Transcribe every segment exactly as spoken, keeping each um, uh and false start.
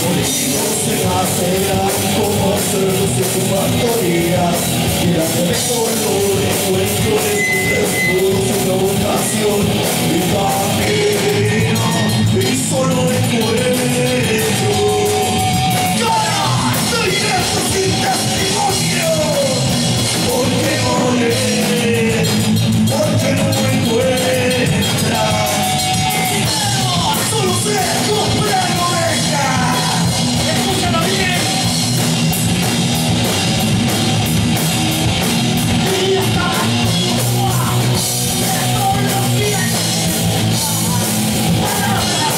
Políticos en acera, como cerdos en su factoría. Y la color encuentro de sus desnudos una vocación. Mi camino, y solo encuentro. ¡Cara! ¡Soy esto sin testimonio! Porque olé, porque no me encuentra. Solo sé comprar oveja. Escúchalo bien. Y ya está. De todos los días. Palabra.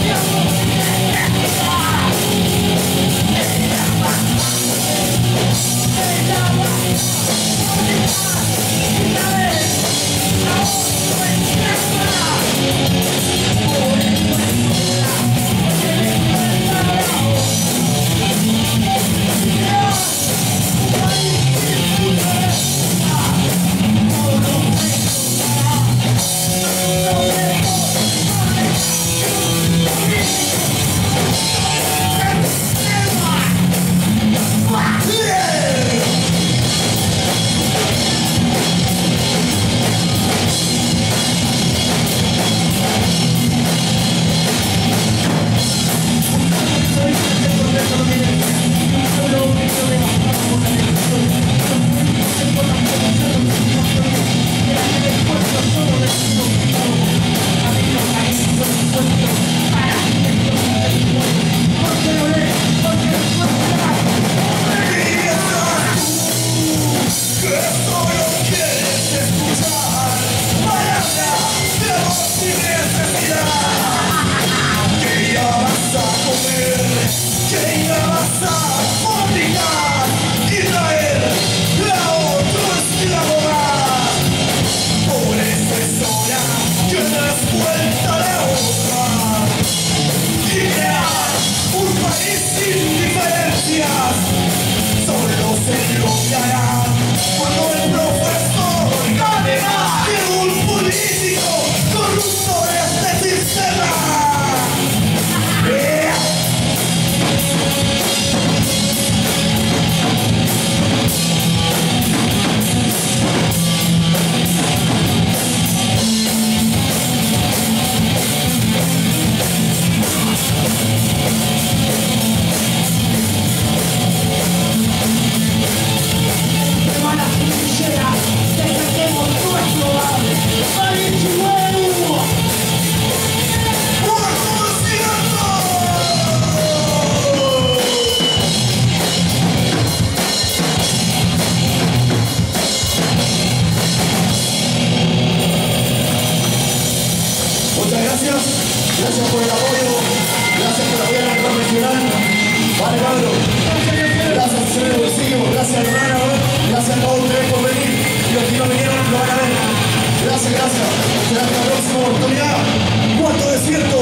Gracias por el apoyo, gracias por apoyar al profesional. Vale, Pablo. Gracias, señor Bolsillo, gracias, hermana, gracias a todos ustedes por venir. Y los que no vinieron lo van a ver. Gracias, gracias. Será hasta la próxima oportunidad. Cuarto Desierto.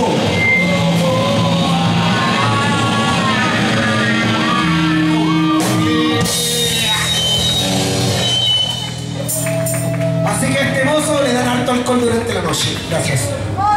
Así que este mozo le dan alto alcohol durante la noche. Gracias.